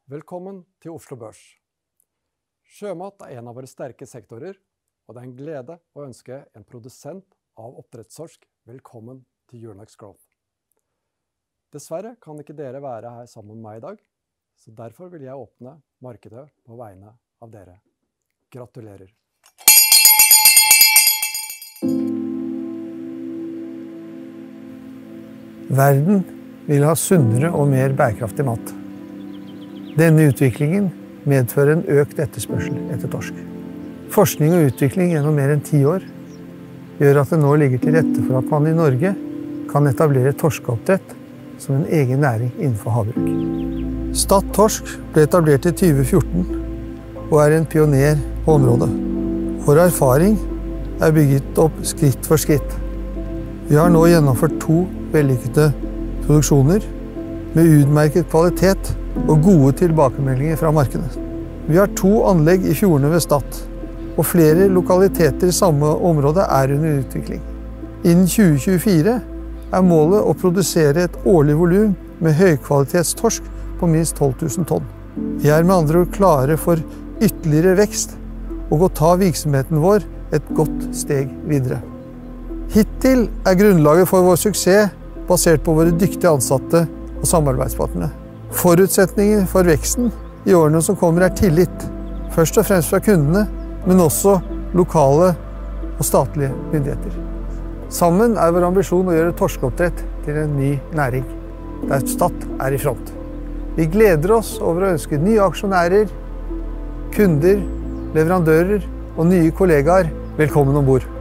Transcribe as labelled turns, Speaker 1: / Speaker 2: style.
Speaker 1: Velkommen til Oslo Børs. Sjømat er en av våre sterke sektorer, og det er en glede å ønske en produsent av oppdrettstorsk velkommen til Euronext Growth. Dessverre kan ikke dere være her sammen med meg i dag, så derfor vil jeg åpne markedet på vegne av dere. Gratulerer!
Speaker 2: Verden vil ha sunnere og mer bærekraftig mat. Denne utviklingen medfører en økt etterspørsel etter torsk. Forskning og utvikling gjennom mer enn 10 år gjør at det nå ligger til rette for at man i Norge kan etablere torskeoppdrett som en egen næring innenfor havbruk. Stad Torsk ble etablert i 2014 og er en pioner på området. Vår erfaring er bygget opp skritt for skritt. Vi har nå gjennomført 2 vellykkede produksjoner med utmerket kvalitet og gode tilbakemeldinger fra markedet. Vi har 2 anlegg i fjordene ved Stad, og flere lokaliteter i samme område er under utvikling. Innen 2024 er målet å produsere et årlig volum med høykvalitetstorsk på minst 12 000 tonn. Vi er med andre ord klare for ytterligere vekst og å ta virksomheten vår et godt steg videre. Hittil er grunnlaget for vår suksess basert på våre dyktige ansatte og samarbeidspartnere. Forutsetningen for veksten i årene som kommer er tillit, først og fremst fra kundene, men også lokale og statlige myndigheter. Sammen er vår ambisjon å gjøre torskeoppdrett til en ny næring, der Stad er i front. Vi gleder oss over å ønske nye aksjonærer, kunder, leverandører og nye kollegaer velkommen ombord.